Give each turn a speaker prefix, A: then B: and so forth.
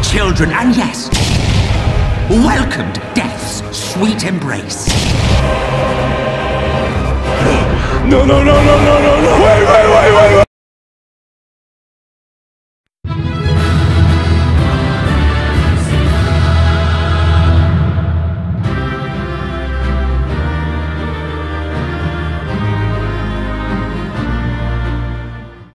A: children, and yes, welcomed death's sweet embrace.
B: No, no, no, no, no, no, no! Wait, wait, wait, wait, wait!